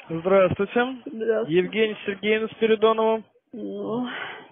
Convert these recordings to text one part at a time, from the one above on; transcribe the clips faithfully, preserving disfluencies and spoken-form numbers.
Здравствуйте. Здравствуйте. Евгений Сергеевна Спиридонова. Ну,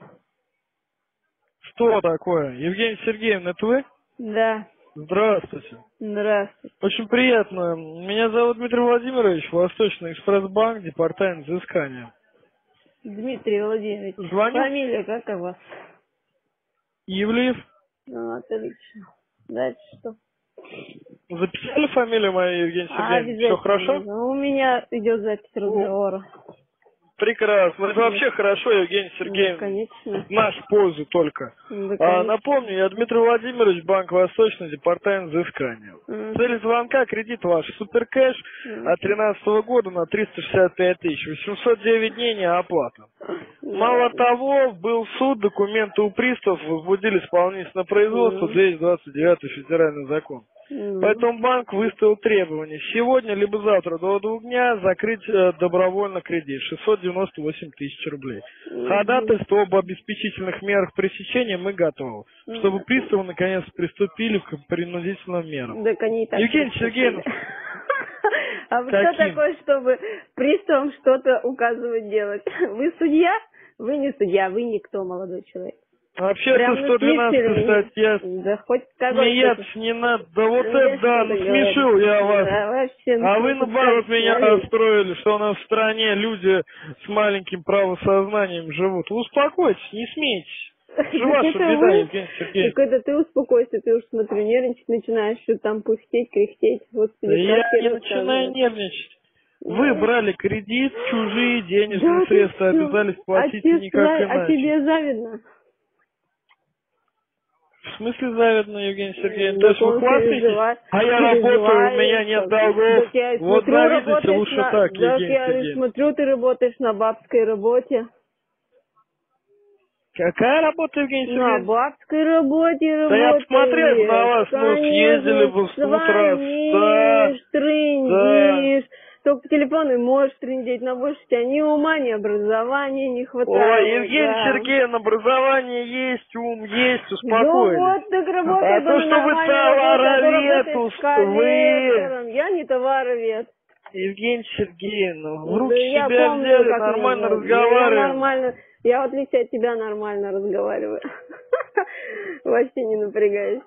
Что такое? Евгений Сергеевна, это вы? да. Здравствуйте. Здравствуйте. Очень приятно. Меня зовут Дмитрий Владимирович, Восточный экспресс-банк, департамент взыскания. Дмитрий Владимирович. Звоню. Фамилия как у вас? Ивлеев. Ну, отлично. Дальше что? Записали фамилию мою, Евгений А, Сергеевна? Все хорошо? Ну, у меня идет запись разговора. Прекрасно. Это вообще хорошо, Евгений Да, Сергеевна. конечно. В нашу пользу только. Да, А, конечно. напомню, я Дмитрий Владимирович, Банк Восточный, департамент взыскания. Мгм. Цель звонка — кредит ваш суперкэш Мгм. от тринадцатого года на триста шестьдесят пять тысяч. восемьсот девять дней не оплата. Да. Мало того, был суд, документы у приставов возбудили исполнительное производство, Мгм. двести двадцать девятый федеральный закон. Мгм. Поэтому банк выставил требование сегодня либо завтра до двух дня закрыть э, добровольно кредит шестьсот девяносто восемь тысяч рублей. Мгм. Ходатайство об обеспечительных мерах пресечения мы готовы, чтобы приставы наконец приступили к принудительным мерам. Так они и так Евгений приступили. Сергеевич, А вы кто каким? такой, чтобы приставам что-то указывать делать? Вы судья? Вы не судья, вы никто, молодой человек. Вообще-то Прям сто двенадцатая насмешили. статья, Да хоть какой-то. смеяться не надо. Да вот Ну, это да, что-то насмешил говорю. я вас. Да, вообще, ну, А вы, что-то наоборот, так меня смотри. расстроили, что у нас в стране люди с маленьким правосознанием живут. Успокойтесь, не смейтесь. Это же Так ваша это беда, вы, Евгений Сергеевич. так это ты успокойся, ты уж смотрю, нервничать начинаешь, что там пыхтеть, кряхтеть. Да Господи, я как тебе не начинаю рассказывать? нервничать. Вы Да. брали кредит, чужие денежные Да, ты средства, что? обязались А, платить тебе никак зла- а иначе. тебе завидно? В смысле завидно, Евгений Сергеевич? То Да есть вы он хвастаетесь, переживает, а я работаю, у меня нет долгов. Так я и Вот смотрю, завидуйте работаешь лучше на... так, Так Евгений я и Сергеевич. смотрю, ты работаешь на бабской работе. Какая работа, Евгений На Сергеевич? бабской работе Да я посмотрел на работаешь. вас, ну, съездили Конечно, бы в суд раз. Да, звонишь, да. трындишь. Только по телефону и можешь трындеть, но больше у тебя ни ума, ни образования не хватает. Ой, Евгений Да. Сергеевич, образование есть, ум есть, Ну успокоились. вот, так работай А бы то, на что вы нормальной работе, а то товаровед, работаешь уст- вы, коллектором. Я не товаровед. Евгений Сергеевич, ну, в Да руки я себя помню, взяли, как меня нормально зовут. Да я разговариваем. нормально, я в отличие от тебя нормально разговариваю. Вообще не напрягаюсь.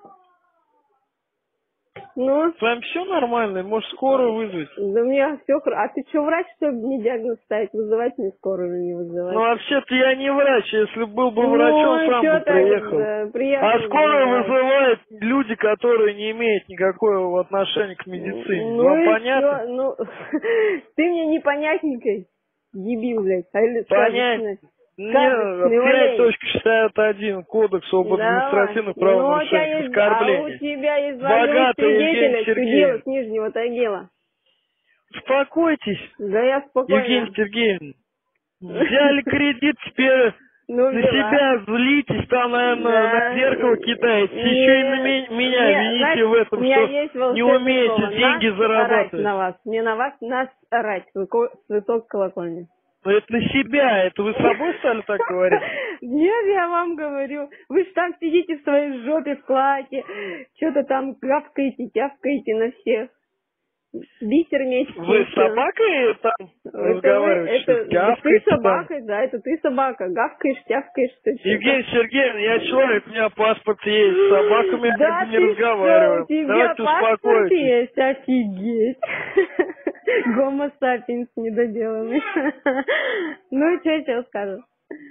Ну, С вами все нормально, может скорую вызвать? да у меня все хорошо. А ты что, врач, чтобы мне диагноз ставить? Вызывать мне скорую или не вызывать? Ну, вообще-то я не врач, если был бы Ну, врачом, а сам чё бы так, приехал. да, приятно А скорую узнавать. вызывают люди, которые не имеют никакого отношения к медицине. Ну Вам и понятно? все, ну, ты мне непонятненькой, дебил, блядь, а или Понятно. сказочный, Не, сказочный пять олень. точка шестьдесят один Кодекс об Давай. административных Ну, у тебя правонарушениях, есть, а у оскорблениях. тебя есть Богатый два Евгений свидетеля, судила Сергеевич. с Нижнего Тагила. Успокойтесь, Да я спокойно. Евгений Сергеевич. Взяли кредит, теперь Ну, на взяла. себя злитесь, там, наверное, Да. на зеркало кидаете. Нет, Еще и на ми- меня нет, вините знаешь, в у этом, меня что есть не волшебное умеете слово. деньги Нас орать зарабатывать. на вас. Мне на вас нас орать. Цветок колокольни. Но это на себя, это вы с собой стали так говорить? Нет, я вам говорю. Вы же там сидите в своей жопе в клаке. Что-то там гавкаете, тявкаете на всех. Бисер месяц. Вы с собакой там Это, вы, разговариваете? это, что-то? да ты Гавкаете там? собака, да, это ты собака. Гавкаешь, тявкаешь, ты что-то. Евгений Сергеевич, я человек, у меня паспорт есть, с собаками я Да не ты разговариваю. что, у тебя Давайте паспорт успокойтесь. есть, офигеть. Гомо сапиенс недоделанный. Ну, что я тебе скажу?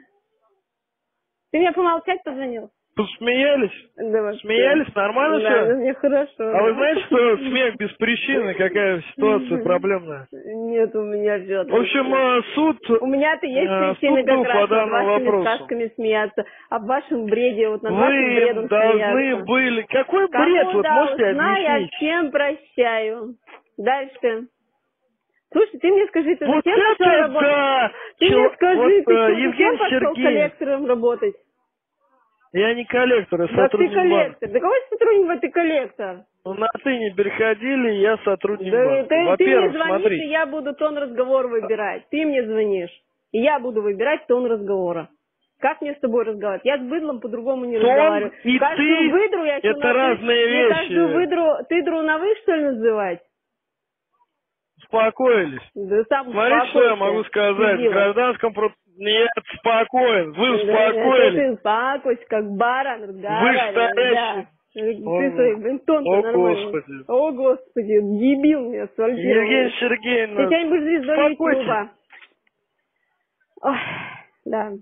Ты мне помолчать позвонил? Посмеялись? Да вообще. Смеялись? Нормально Да, все? ну мне хорошо. А вы да. знаете, что смех без причины, какая ситуация проблемная? Нет, у меня все. В общем, э, суд, У меня-то есть э, причины суд был как раз по над данному вашими вопросу. сказками смеяться, об вашем бреде, вот над вашим Вы бредом должны смеяться. были... Какой Кому бред? Вот можете должна, я объяснить? всем прощаю. Дальше. Слушай, ты мне скажи, ты Вот зачем пошел это работать? да! Ты Чё- мне скажи, вот, ты э, что, зачем Евгений пошел Сергеевич, коллектором работать? я не коллектор, я Да ты сотрудник банка. коллектор. Да кого сотрудник, ты коллектор? Ну, на ты не переходили, я сотрудник Да банка. ты, ты мне Во-первых, звонишь, и смотри. я буду тон разговора выбирать. Ты мне звонишь, и я буду выбирать тон разговора. Как мне с тобой разговаривать? Я с быдлом по-другому не Тон разговариваю. и Каждую ты выдру я — это что, на ты? разные Мне вещи. каждую выдру, ты дру на вы, что ли, называть? успокоились. Да сам Смотрите, что я успокойся, могу сказать. В дебила. гражданском про... Нет, спокоен. Вы Да, успокоились. ты успокойся, как баран разговариваешь. Да. стоящий. Ты О, своих бентон-то о, нормально. Господи. О, Господи, дебил меня асфальтировал. Евгения Ты Сергеевна, что-нибудь звездой успокойтесь. Ютуба. Ой, да.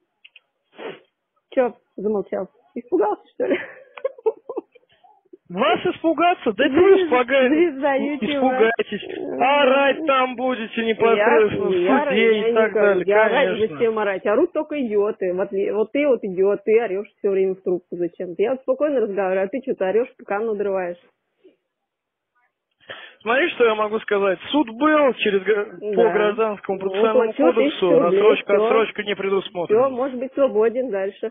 Че замолчал? Испугался, что ли? Вас испугаться? Да это Звезда вы испугаетесь. Ютуба. Испугаетесь. Орать там будете непосредственно в Я- суде я и так не далее, говорю, я орать конечно. зачем орать? Орут только идиоты. Вот, вот ты вот идиот, ты орешь все время в трубку зачем-то. Я вот спокойно разговариваю, а ты что-то орешь, пока надрываешь. Смотри, что я могу сказать. Суд был через гра- по Да. гражданскому Ну, процессуальному плачу кодексу, тысячу рублей, рассрочка, всё. отсрочка не Все, предусмотрена. может быть свободен дальше.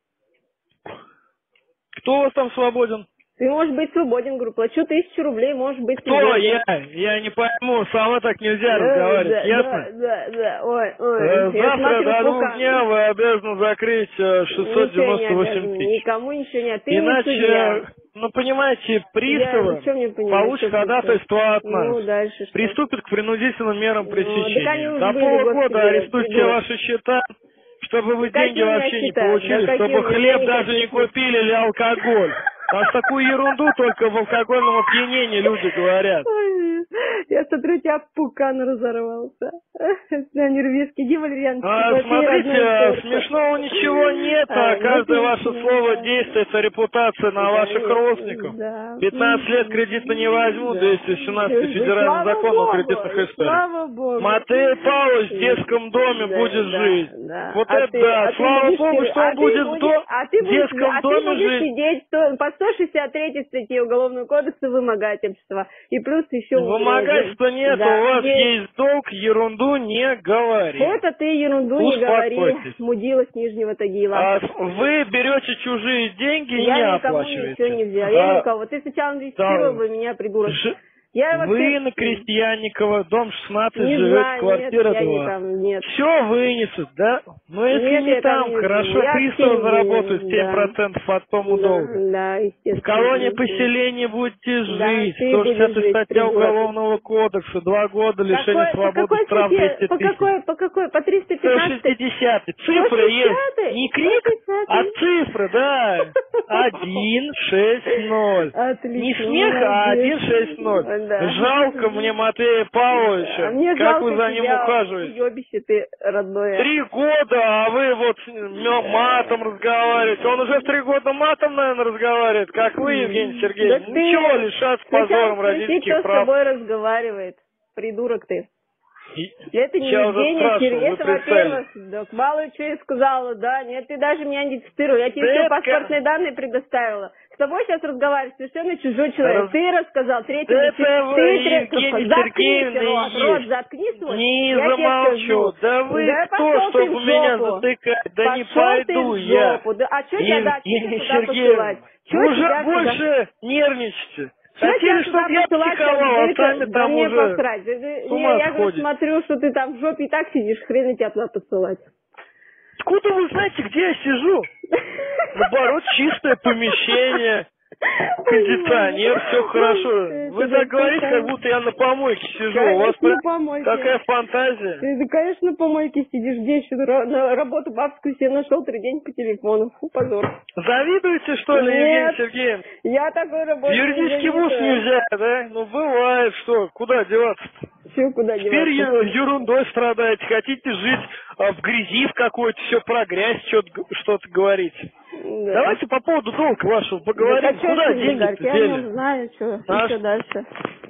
Кто у вас там свободен? Ты можешь быть свободен, говорю, плачу тысячу рублей, можешь быть Кто свободен. я? Я не пойму, сама так нельзя Да, разговаривать, да, ясно? Да, да, да, ой, ой. Э, Я Завтра смотрю, до двух пока- дня вы обязаны закрыть э, шестьсот девяносто Ничего не восемь обязан, тысяч. никому ничего не... Ты не судья. Иначе, ну понимаете, приставы ничего не понимаю, получат что ты ходатайство от нас. Ну, дальше что? Приступят к принудительным мерам Ну, так они пресечения. уже До были, полугода господи, арестуйте придурок. ваши счета, чтобы вы Да деньги какие у меня вообще не счета? получили, Да какие чтобы у меня хлеб никаких даже не нет. купили или алкоголь. А с такую ерунду только в алкогольном опьянении люди говорят. Ой, я смотрю, у тебя пукан разорвался. На нервишке. Иди, Валерьян, А, смотрите, смешного ничего нет, а каждое ваше слово действует, а репутация на ваших родственников. пятнадцать лет кредита не возьму, двести семнадцатый федеральный закон о кредитных историях. Слава Богу. Матей Павлович в детском доме Да, будет да, жить. да. Вот А это ты- да, а ты слава будешь Богу, сидеть- что он а ты будет в будешь- до- а ты в будешь- детском а ты доме будешь жить. сидеть сто- по сто шестьдесят третьей статье Уголовного кодекса вымогательства. И плюс еще... Вымогательства нет, Да, у вас есть. есть долг, ерунду не говори. Это ты ерунду не говори, Успокойтесь. мудила с Нижнего Тагила. А вы берете чужие деньги и не Я никому оплачиваете. ничего не взяла. Я А, никого. Ты сначала инвестировал бы меня, придурок. Ж- Я Вы вообще... на Крестьянникова, дом шестнадцать, Не живет, знаю, квартира нет, я не два. там, нет. Все вынесут, да? Но если Нет, не я там там, не хорошо, живу. Я приставы в заработают Киеве, семь да. процентов от тому Да, долга. да, естественно. В колонии естественно. поселения будете Да, жить. ты сто будешь шестидесятая жить, статья придурок. Уголовного кодекса. Два года лишения Какой- свободы, по какой штраф статье? двести По тысяч. какой, по какой? По триста сто пятнадцатой? шестидесятый. Цифры есть. Не крик, сто пятидесятый. а цифры, да. один шесть ноль. Отлично. Не смех, а молодец. один шесть ноль. Да. Жалко мне Матвея Павловича. А мне Как жалко вы за ним тебя, ухаживаете? ёбище ты, родное. Три года, а вы вот мё- матом разговариваете. Он уже в три года матом, наверное, разговаривает, как вы, Евгений Сергеевич. Да ты- Ничего, лишаться Сначала позором спроси, родительских кто с прав. тобой разговаривает. Придурок ты. И- Это не Я уже Евгения спрашивал, Сергеевна, вы это, представили. во-первых, да, мало что я сказала, да, нет, ты даже меня не цитируй, я тебе Да все это паспортные данные предоставила. С тобой сейчас разговаривает совершенно чужой человек. Раз- Ты рассказал, третий Да не это ты, вы, ты Евгения третий, заткнись, Сергеевна, рот, и рот, есть. заткни свой. Не я тебе замолчу. скажу. Да вы Да кто, пошел ты чтобы в меня жопу. затыкать? Да не Пошел ты пойду в я. жопу. Да, а что тебя дать Евгения туда посылать? Сергеевна, Чё вы уже тебя сюда- больше нервничаете. Чё Хотели, тебя сюда чтобы я посылать, психовал, как а бы сами это- да там мне уже посрать. Да, да, с не, ума я говорю, сходите. смотрю, что ты там в жопе и так сидишь, хрен тебя туда посылать. Откуда вы знаете, где я сижу? Наоборот, чистое помещение, кондиционер, все хорошо. Вы так говорите, как будто я на помойке сижу. У вас Конечно, прям на помойке. такая фантазия. Ты, да, конечно, на помойке сидишь. Где еще ра- на работу бабскую себе нашел три дня по телефону. Фу, позор. Завидуете, что ли, Евгений Нет. Сергеевич? Я такой работаю. Юридический вуз нельзя, да? Ну, бывает, что, куда деваться? Все, куда Теперь деваться? е- ерундой страдаете, хотите жить а, в грязи в какой-то, все про грязь что-то, г- что-то говорить. Да. Давайте по поводу долга вашего Да, поговорим. а чё Куда тебе деньги говорить? Я не дели? знаю, что. А Что ш- дальше?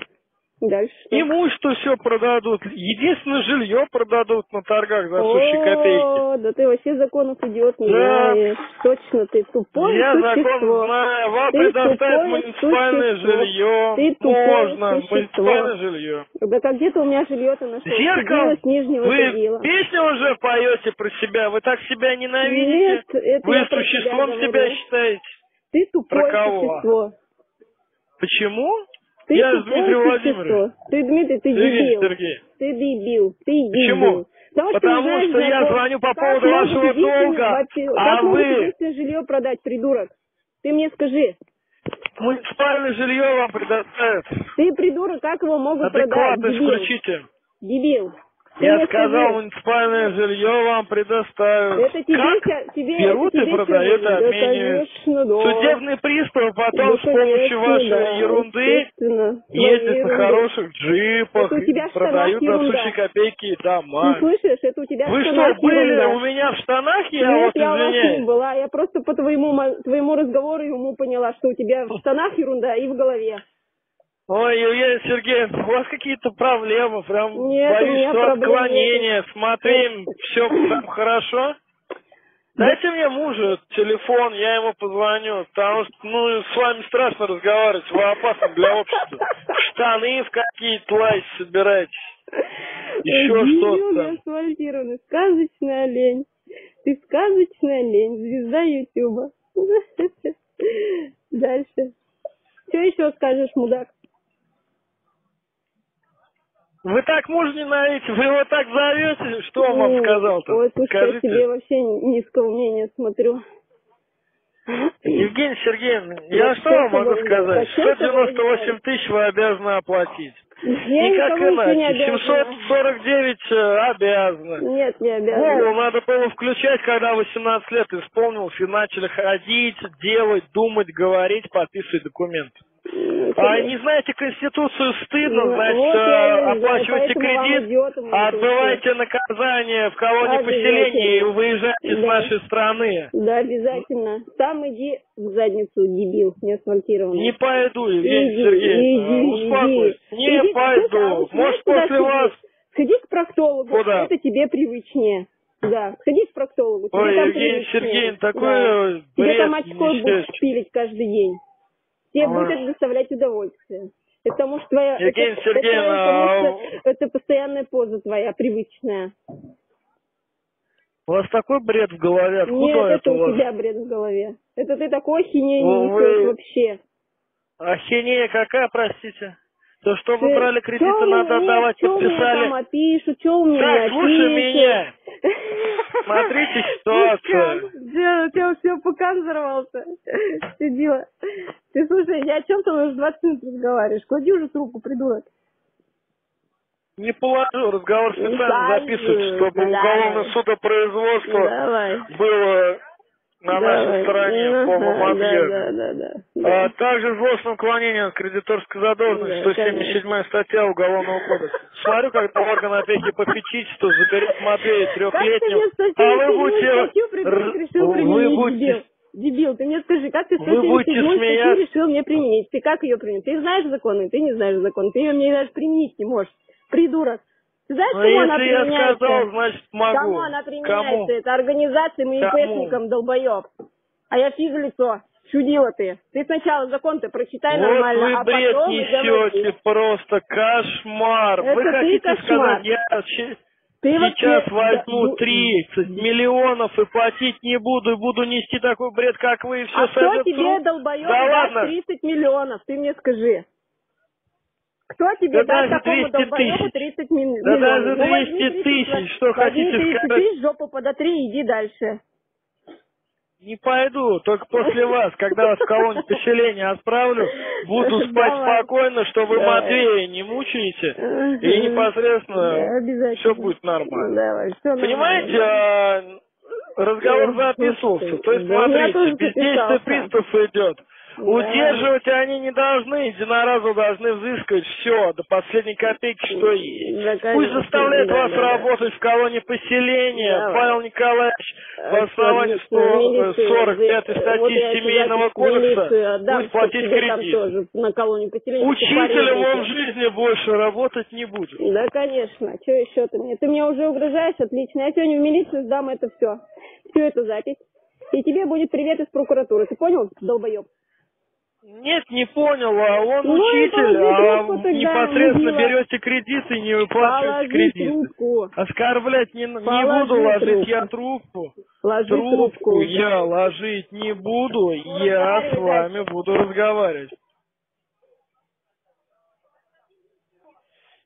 Дальше что? Имущество все продадут. Единственное жилье продадут на торгах за сущие копейки. О, да ты вообще законов идиот не Да. знаешь. Точно, ты тупое Я существо. закон знаю. Вам Ты предоставят тупое муниципальное существо. жилье. Ты тупое Можно. существо. Муниципальное жилье. Да как где-то у меня жилье-то нашел. Зеркало. Сидела с Нижнего Вы Тагила. песню уже поете про себя. Вы так себя ненавидите. Нет, это Вы я про существом себя себя говорю. считаете. Ты тупое Про кого? существо. Почему? Ты Я тупое Дмитрий Владимирович. существо. Ты, Дмитрий, ты Сергей дебил. Сергеевич. Ты дебил. Ты дебил. Почему? Потому, Потому что, не что знаешь я закон. звоню по Как поводу может вашего единственное- долга, вообще- а Как может вы- единственное жилье продать, придурок? Ты мне скажи. Муниципальное жилье вам предоставят. Ты, придурок, как его могут продать? Адекватность Дебил. включите. Дебил. Ты Я мне сказал, скажи, муниципальное жилье вам предоставят. это тебе, Как? ща- тебе, Берут это и тебе продают, и что, да, обменивают. конечно, да. Судебный пристав потом Да, с помощью конечно, вашей да, ерунды естественно, ездит твоей на ерунды. хороших джипах, Это у тебя в продают штанах за ерунда. сущие копейки и Ты дома. слышишь, это у тебя в Вы что, штанах были ерунда. у меня в штанах, я Нет, вот я у вас не извиняюсь? была. Я просто по твоему, мо- твоему разговору и уму поняла, что у тебя в штанах ерунда и в голове. Ой, Евгений Сергеевич, у вас какие-то проблемы, прям Нет, у боюсь, меня что проблем отклонение. Смотри, все прям хорошо. Дайте мне мужу телефон, я ему позвоню, потому что, ну, с вами страшно разговаривать, вы опасны для общества. Штаны в какие-то лазь собираетесь. Еще что-то там. Асфальтированный, сказочная лень. Ты сказочная лень, звезда Ютуба. Дальше. Что еще скажешь, мудак? Вы так мужа ненавидите, вы его так зовете, что он вам сказал-то? Ой, слушай, я Скажите. тебе вообще низкого мнения смотрю. Евгения Сергеевна, я что вам могу сказать? сто девяносто восемь тысяч вы обязаны оплатить. Я Никак никому ничего не иначе. обязана. семьсот сорок девять обязаны. Нет, не Голову обязана. надо было включать, когда восемнадцать лет исполнилось, и начали ходить, делать, думать, говорить, подписывать документы. А не знаете Конституцию, стыдно, Ну, значит, вот я и не оплачивайте знаю, поэтому вам, кредит, идиотам, это отбывайте наказание в колонии Обязательно. поселения и выезжайте с Да. нашей страны. Да, обязательно. Сам иди в задницу, дебил, не асфальтированный. Не пойду, Евгения Иди, Сергеевна, иди, успокойтесь. иди. Не Иди, пойду. слушай, а вот знаешь, Может, куда после сходить? вас... Сходи к проктологу, Куда? это тебе привычнее. Да, сходи к проктологу, тебе Ой, там Евгения привычнее. Сергеевна, такой Да. Тебе бред там очко будут несчастье. шпилить каждый день. Тебе Ой. будет это доставлять удовольствие. Это потому что твоя... Евгения это, Сергеевна, это, потому а что это постоянная поза твоя, привычная. у вас такой бред в голове, откуда Нет, это это у у вас? тебя бред в голове. Это ты такой хиней не Ну, несешь вы- вообще. Ахинея какая, простите? То, что вы Ты- брали чё кредиты, у надо меня- отдавать, чё у меня там подписали. опишут, что у меня Так, не слушай опишут. меня. Смотрите ситуацию. Где у тебя все пукан взорвался? Сидела. Ты слушай, я о чем ты уже двадцать минут разговариваешь? Клади уже трубку, придурок. Не положу, разговор специально Дай записывать, же, чтобы давай. уголовное судопроизводство Давай. было на нашей Давай. стороне в Ага, полном да, объеме. да, да, да, да. А также злостное уклонение от кредиторской задолженности, Да, сто семьдесят седьмая статья Уголовного кодекса. Смотрю, когда орган опеки и попечительства запереть Матвея Как ты мне трехлетним, сто а вы семьдесят седьмую будете... статью при- р- решил Вы применить, будете... дебил? Дебил, ты мне скажи, как ты сто Вы семьдесят будете седьмую статью смеяться. решил мне применить? Ты как ее применить? Ты знаешь законы, ты не знаешь законы, ты ее мне даже применить не можешь. Придурок. Ты знаешь, Ну, кому она если я применяется? сказал, значит могу. Кому она применяется? Кому? Это организациям и Кому? ИПшникам, долбоеб. А я физлицо. Чудила ты. Ты сначала закон-то прочитай Вот нормально, вы а бред потом и говори. несете, просто кошмар. Это Вы ты хотите кошмар. сказать, я щи- Ты сейчас вообще- возьму да, тридцать миллионов и платить не буду, и буду нести такой бред, как вы, и все А кто сойдет с тебе, рук? долбоеб, Да даст ладно. тридцать миллионов? Ты мне скажи. Кто тебе Да даст даже такому двести долбоебу тысяч. тридцать ми- Да миллионов? даже Ну, возьми двести тридцать, тысяч, что возьми хотите тридцать сказать? тысяч, жопу подотри и иди дальше. Не пойду, только после вас, когда вас в колонию поселения отправлю, буду спать Давай. спокойно, что вы Давай. Матвея не мучаете, Мгм. и Да, непосредственно обязательно. все будет нормально. Давай, всё Понимаете, нормально. а, разговор Да. записывался, то есть Да, у меня тоже смотрите, бездействие записался. пристав идет. Да. Удерживать они не должны, единоразово должны взыскивать все, до последней копейки, что есть. Да, Пусть конечно. заставляют Да, вас да, да. работать в колонии поселения. Давай. Павел Николаевич, по основанию Отлично, милицию, сто сорок пятой вот статьи я эти Семейного записи в кодекса, милицию отдам, пусть платить чтоб тебе там кредит. тоже на колонию поселения. Учителем он в порезайте. жизни больше работать не будет. Да, конечно. Что еще ты мне? Ты мне уже угрожаешь? Отлично. Я сегодня в милицию сдам это все. Всю эту запись. И тебе будет привет из прокуратуры. Ты понял, долбоеб? Нет, не понял, а он Ну и учитель, положи а трубку тогда, непосредственно мудила. берете кредиты и не выплачиваете Положи кредиты. трубку. Оскорблять не, не Положи буду, ложить трубку. я трубку. Ложи Трубку трубку. я ложить не буду, я с вами буду разговаривать.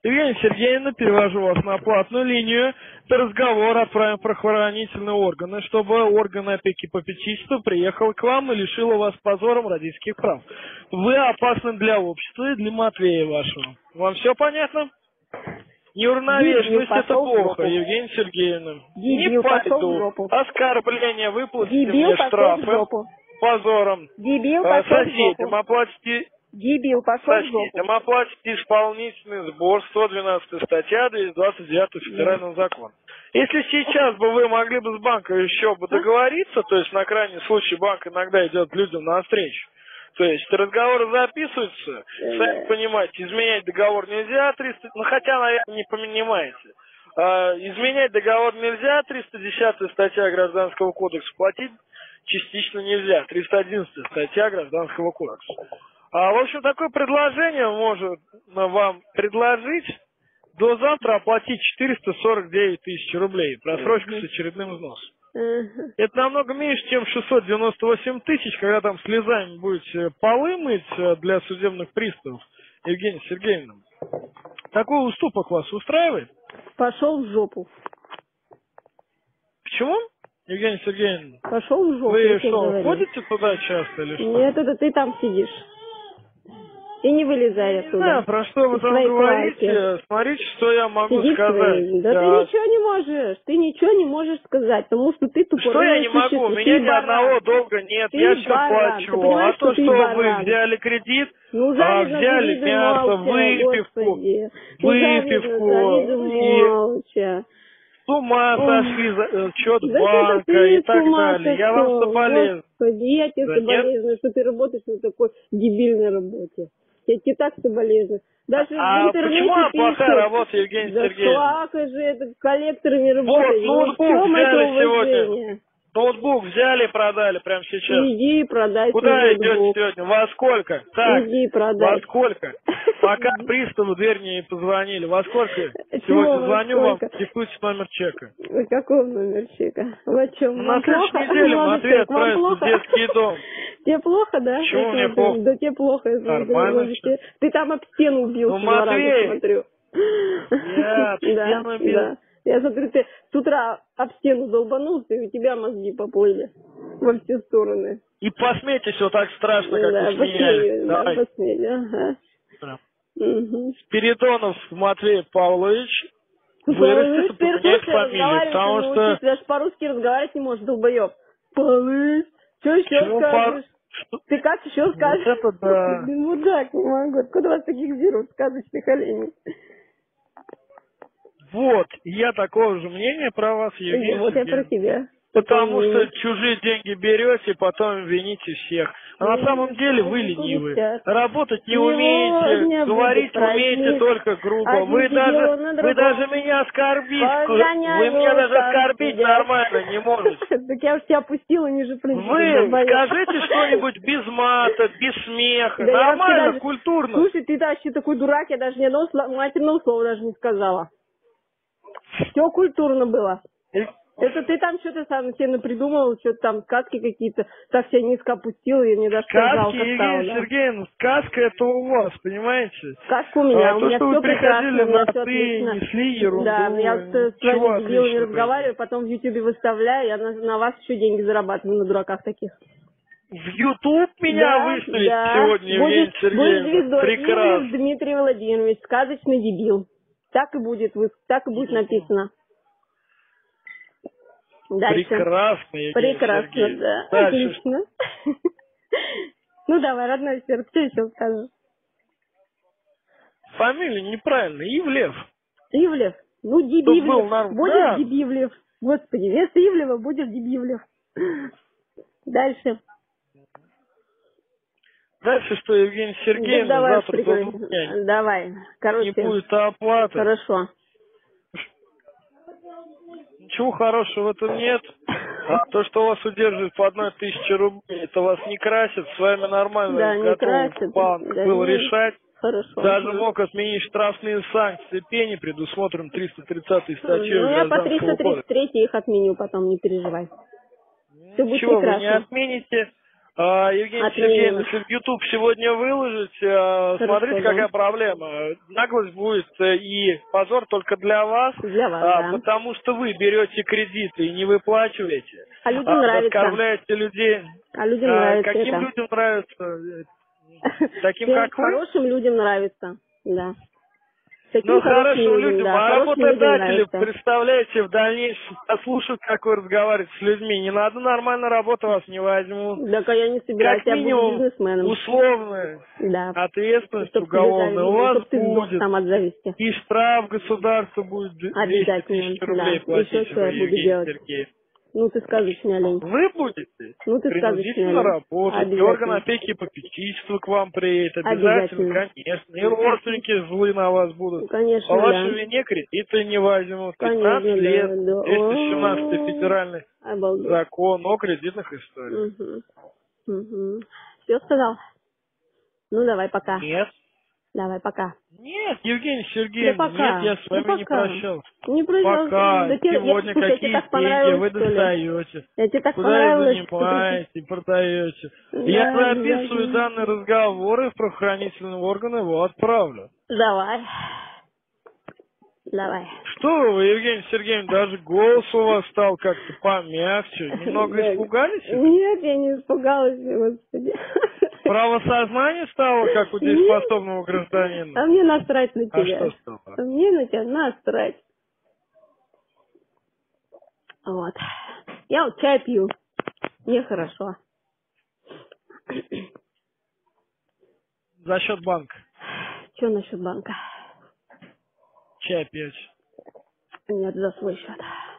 Евгения Сергеевна, перевожу вас на платную линию. Это разговор отправим в правоохранительные органы, чтобы органы опеки и попечительства приехал к вам и лишил вас позором родительских прав. Вы опасны для общества и для Матвея вашего. Вам все понятно? Неуравновешенность — это плохо, Евгения Сергеевна. Дебил, Не пойду. Оскорбление, выплатите мне штрафы. Позором. Дебил, а, соседям оплатите. Дебил, пошел в жопу. Соседям оплатите исполнительный сбор, сто двенадцатая статья, двести двадцать девятый федерального закона. Если сейчас бы вы могли бы с банком еще бы договориться, то есть на крайний случай банк иногда идет людям навстречу, то есть разговоры записываются, сами понимаете, изменять договор нельзя, триста, ну хотя, наверное, не понимаете. А, изменять договор нельзя, триста десятая статья Гражданского кодекса, платить частично нельзя, триста одиннадцатая статья Гражданского кодекса. А, в общем, такое предложение может вам предложить до завтра оплатить четыреста сорок девять тысяч рублей, просрочка с очередным взносом. Uh-huh. Это намного меньше, чем шестьсот девяносто восемь тысяч, когда там слезами будете полы мыть для судебных приставов, Евгения Сергеевна. Такой уступок вас устраивает? Пошел в жопу. Почему, Евгения Сергеевна? Пошел в жопу. Вы что, ходите туда часто или что? Нет, это ты там сидишь. И не вылезай оттуда. Не знаю, про что вы там говорите. Классе. Смотрите, что я могу Сиди сказать. Да, да ты ничего не можешь. Ты ничего не можешь сказать, потому что ты тупой. Что я не могу? У меня ни одного долга нет. Ты я все плачу. А то, что, что вы взяли кредит, ну, а, взяли мясо, выпивку, выпивку и с ума сошли за счет да банка и так далее. Я вам соболезную. Господи, я тебе да соболезную, что ты работаешь на такой дебильной работе. Я тебе так соболезную. Даже а в интернете почему она пишут, плохая работа, Евгения да Сергеевна? Да же, это коллекторами работают. Вот, ноутбук взяли сегодня. Ноутбук взяли и продали прямо сейчас. Иди и продай. Куда идете сегодня? Во сколько? Так, иди и продай. Во сколько? Пока приставу дверь не позвонили. Во сколько? Сегодня звоню вам, диктуйте номер чека. Какого номер чека? Вы что, на следующей неделе Матвей отправится в детский дом. Тебе плохо, да? Почему мне плохо? Да тебе плохо. Нормально. Ты там об стену убился. Ну, Матвей! Смотрю. Я об стену бил. Да. Я смотрю, ты с утра об стену долбанулся, и у тебя мозги поплыли во все стороны. И посмейтесь вот так страшно, как да, вы смеялись. Да, посмейте, ага. Да. Угу. Спиридонов Матвей Павлович вырастет и поменяет фамилию, потому что... Ты даже по-русски разговаривать не можешь, долбоеб. Павлович, что еще Почему скажешь? По... Ты как еще скажешь? Вот это да. Блин, мудак, не могу. Откуда вас таких берут, сказочных оленей? Вот, я такого же мнения про вас, Евгений. Вот я про тебя. Потому что чужие деньги берете, потом вините всех. А на самом деле вы ленивые. Работать не умеете, говорить умеете только грубо. Вы даже, вы даже меня оскорбить, вы меня даже оскорбить нормально не можете. Так я уж тебя опустила ниже принципа. Вы скажите что-нибудь без мата, без смеха, нормально, культурно. Слушай, ты вообще такой дурак, я даже ни одного матерного слова даже не сказала. Все культурно было. Это ты там что-то сам себе напридумывал, что-то там сказки какие-то, так себя низко опустил, и мне даже сказки, Евгения да? Сергеевна, сказка это у вас, понимаете? Сказка у меня, а у то, меня что все вы приходили прекрасно, на ты, несли ерунду. Да, я с твоими дебилами разговариваю, потом в Ютубе выставляю, я на, на вас еще деньги зарабатываю, на дураках таких. В Ютуб меня да, выставить да. сегодня, Евгения будет, Сергеевна? Будет звездой. Прекрасно. Ивлев Дмитрий Владимирович, сказочный дебил. Так и будет, так и будет написано. Дальше. Прекрасно, Евгения Прекрасно, Сергеевна. да. Дальше. Отлично. Ну давай, родной сердце, что еще скажешь? Фамилия неправильная, Ивлев. Ивлев? Ну, Дебивлев. Норм... Будет да. Дебивлев. Господи, вместо Ивлева будет Дебивлев. Дальше. Дальше что, Евгения Сергеевна, да, давай, завтра до двух дня. Давай, короче. Не будет оплаты. Хорошо. Ничего хорошего в этом нет. А то, что вас удерживает по одной тысяче рублей, это вас не красит. С вами нормально да, готов банк да, был не... решать. Хорошо. Даже мог отменить штрафные санкции. Пени предусмотрен триста тридцатой статьей ну, я по Гражданского триста тридцать третьей их отменю, потом не переживай. Все будет Чего прекрасно. вы не отмените? А, Евгений Отменила. Сергеевич, если в YouTube сегодня выложить, а, Хорошо, смотрите, да. какая проблема. Наглость будет э, и позор только для вас, Для вас, а, да. потому что вы берете кредиты и не выплачиваете. А людям нравится. Оскорбляете людей. А людям А, нравится каким это. людям нравится? Таким, Всем как вы? хорошим людям нравится, да. Таким Ну, хорошим хорошим людям, людям, да. а Хорошим людям работодатели, нравится. представляете, в дальнейшем послушают, как вы разговариваете с людьми. Ни на одну нормальную работу вас не возьмут. Так а я не собираюсь, Как я буду минимум, бизнесменом. условная Да. ответственность Чтоб тебе уголовная у завидовали, вас чтоб ты сдох будет. там от зависти. И штраф государства будет двести Обязательно, тысяч рублей да. платить Еще что вы, я буду Евгений делать? Сергеевич. Ну ты сказочная лень. Вы будете Ну ты сказочная принудительно лень. работать, и орган Обязательно. опеки и попечительства к вам приедет, обязательно, Обязательно. конечно. И родственники злы на вас будут. Конечно, По вашей да. вине кредиты не возьмут. Конечно, пятнадцать лет, да, да. двести семнадцатый федеральный Обалдеть. закон о кредитных историях. Угу. Угу. Все сказал? Ну давай пока. Нет. Давай пока. Нет, Евгений Да Сергеевич, пока. нет, я с вами Ну, не пока. прощался. Не прощался. Пока. Да тебе- Сегодня я, слушай, я тебе какие так деньги понравилось, вы что ли? достаете? Я тебе так Куда понравилось, их что ты- занимаете, продаете? Да, Я записываю обязательно. данные разговоры в правоохранительные органы, его отправлю. Давай. Давай. Что вы, Евгений Сергеевич, даже голос у вас стал как-то помягче. Немного Да. испугались? Нет, я не испугалась, господи. Правосознание стало, как у дееспособного А гражданина? мне насрать на А тебя. что стало? А мне на тебя насрать. Вот. Я вот чай пью. Мне хорошо. За счет банка. Что насчет банка? Чай пьете. Нет, за свой счет.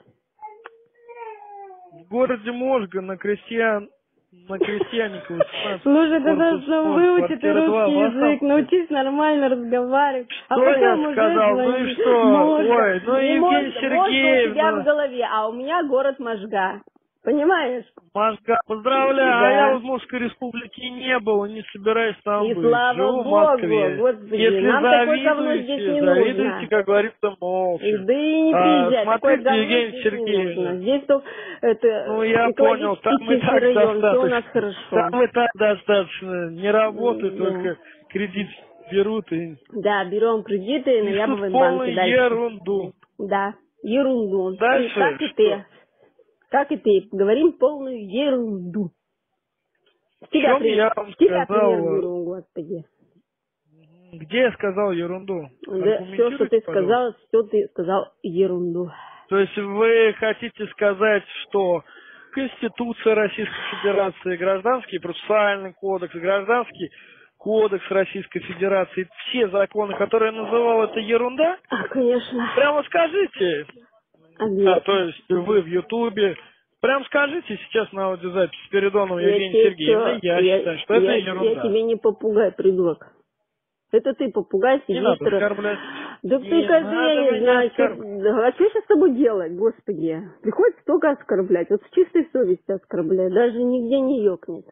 В городе Можга на крестьян, на крестьяника восемнадцать. Слушай, ты корпус должен ноль, выучить квартира два, русский вас язык, там- научись нормально разговаривать. А Что потом я уже сказал? Ну и звони. что? Можга. Ой, ну, Не Евгения Можга, Можга у Сергеевна. тебя в голове, а у меня город Можга. Понимаешь? Можга, поздравляю, Да. а я в Удмуртской республике не был, не собираюсь там И быть. слава Живу в Богу, Москве. господи, Если нам такое говно здесь завидуете, не завидуйте, нужно. как говорится, молча. И да и не А, приезжай, такое смотрите, говно Евгения здесь не Сергеевна. нужно. Здесь то, это, Ну, я понял, там и экологический так район, все у нас достаточно. хорошо. Там и так достаточно. Не работают, Да. только кредит берут и Да, берем кредиты на несут Ябовой полную банке дальше. ерунду. Да, ерунду. Дальше И как и что? ты. Как и ты. Говорим полную ерунду. С тебя, чем пример, я вам с тебя сказал, пример беру, господи. Где я сказал ерунду? Да, все, что Аргументируйте, ты пожалуйста. сказал, все ты сказал ерунду. То есть вы хотите сказать, что Конституция Российской Федерации, Гражданский процессуальный кодекс, Гражданский кодекс Российской Федерации, все законы, которые я называл, это ерунда? А, конечно. Прямо скажите. Объясню. А, то есть вы в Ютубе. Прям скажите сейчас на аудиозапись Спиридонову Я Евгению тебе Сергеевну, чё? я, Я- считаю, что это я- ерунда. Я тебе не попугай, придурок. Это ты попугай, Не сидишь... надо тра- оскорблять. Да Не ты скажи, надо я не меня знаю, что... оскорблять. Да, а что сейчас с тобой делать, господи? Приходится только оскорблять. Вот с чистой совестью оскорблять. Даже нигде не ёкнет.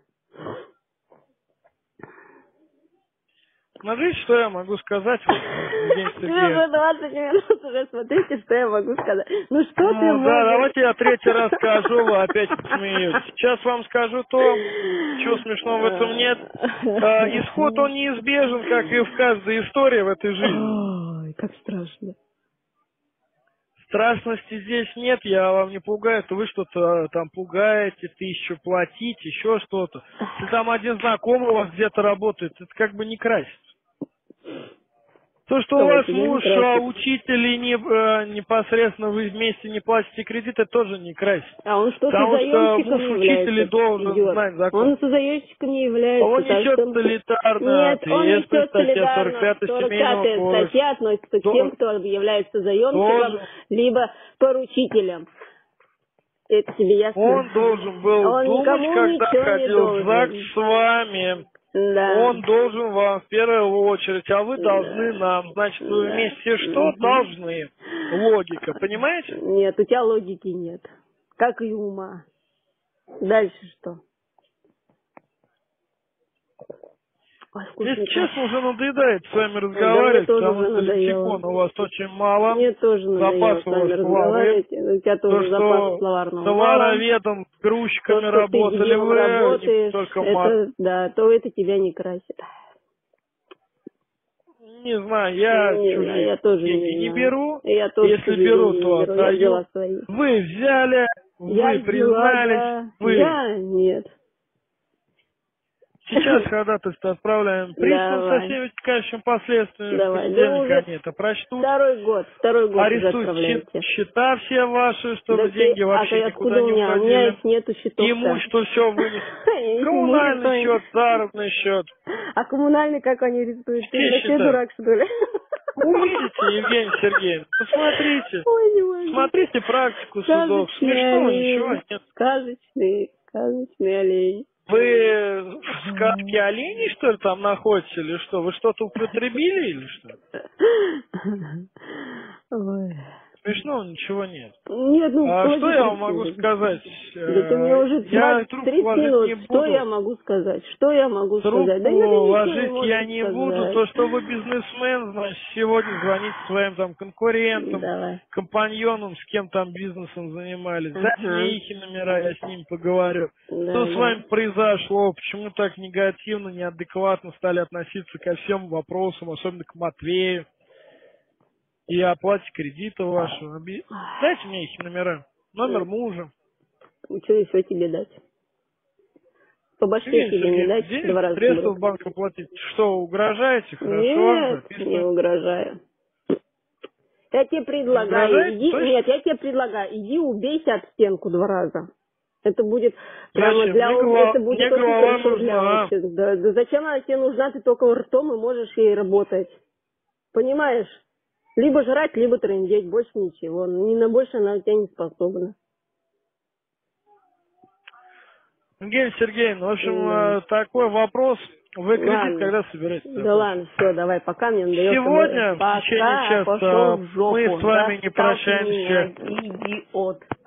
Смотрите, что я могу сказать вам, Евгений Тебе Сергеевич. уже двадцать минут уже, смотрите, что я могу сказать. Ну что ты Ну да, можешь? давайте я третий раз скажу, вы опять смеетесь. Сейчас вам скажу то, чего смешного в этом нет. А, исход он неизбежен, как и в каждой истории в этой жизни. Ой, как страшно. Страшности здесь нет, я вам не пугаю, это вы что-то там пугаете, тысячу платить, еще что-то. Если там один знакомый у вас где-то работает, это как бы не красит. То, что у Ой, вас тебе не муж, красит. а, учитель и не, э, непосредственно вы вместе не платите кредит, это тоже не красит. А он что, Потому что созаемщиком муж не учителя является? должен Идиот. знать закон. Он созаемщиком не является. Он так несет что- солидарную Нет, он ответственность, несет статья солидарно. сорок пятая сорок Семейного пятая кодекса. статья относится к Тоже- тем, кто является заемщиком, тоже- либо поручителем. Это тебе ясно? Он должен был Он думать, никому когда ничего не ходил в должен. ЗАГС с вами. Да. Он должен вам в первую очередь, а вы должны нам. Значит, вы Да. вместе что должны? Логика, понимаете? Нет, у тебя логики нет. Как и ума. Дальше что? Ой, Если вкусненько. честно, уже надоедает с вами разговаривать, Да, потому что надоело. лексикона у вас очень мало. Мне тоже надоело Запас с у вами вас разговаривать. У тебя То, тоже запас что словарного мало. товароведом с грузчиками То, что ты работали дебилом вы, работаешь, не только мат. это, да, то это тебя не красит. Не знаю, я Не чужие знаю, я тоже деньги не не знаю. беру. Я тоже Если чужие беру, деньги то не беру. Я взяла отдаю. свои. Вы взяли, Я вы взяла, признались, да. вы. Я нет. Сейчас ходатайство отправляем приставам со Давай. всеми вытекающими последствиями. В Давай. Да понедельник уже они это прочтут. второй год, второй год уже Арестуют отправляете. счет- счета все ваши, чтобы Да ты- деньги а вообще ты откуда никуда у не меня? У меня уходили. их нету счетов-то. Имущество все вынес. Коммунальный счет, заработный счет. А коммунальный как они арестуют? Ты Все вообще счета. дурак, что ли? Увидите, Евгений Сергеевич, посмотрите. Ой, не могу. Смотрите практику судов. Сказочный Смешного олень. ничего нет. Сказочный, сказочный олень. Вы в сказке оленей, что ли, там находитесь, или что? Вы что-то употребили, или что? Ой. Смешного ничего нет. Нет, ну, А погоди, что я вам тридцать могу минут. сказать? Да ты мне уже Я трубку тридцать ложить минут. не Что буду. я могу сказать? Что я могу Трубку сказать? Да я ничего ложить не я можешь не сказать. буду. То, что вы бизнесмен, значит, сегодня звоните своим там конкурентам, Давай. компаньонам, с кем там бизнесом занимались. Ага. Дайте мне их номера, я с ними поговорю. Да, Что да. с вами произошло? Почему так негативно, неадекватно стали относиться ко всем вопросам, особенно к Матвею и оплате кредита вашего? Оби- Дайте мне их номера. Номер мужа. Что еще тебе дать? По башке Евгений тебе не Сергеевич, дать? денег, Два раза средства говорю. в банк оплатить. Что, угрожаете? Хорошо. Нет, записано. не угрожаю. Я тебе предлагаю, угрожаете? иди, Точно? нет, я тебе предлагаю, иди убейся об стенку два раза. Это будет прямо Зачем? для Мне у- голова- это будет мне очень голова хорошо для нужна. вообще. Да, да зачем она тебе нужна? Ты только ртом и можешь ей работать. Понимаешь? Либо жрать, либо трындеть, больше ничего. Ни на больше она у тебя не способна. Евгений Сергеевна, в общем, Да. э, такой вопрос. Вы кредит Ладно. когда собираетесь? Да ладно, все, давай, пока мне надоело. Сегодня, в Пока, течение часа, пошел в жопу. мы с вами не Достал ты прощаемся. меня, идиот.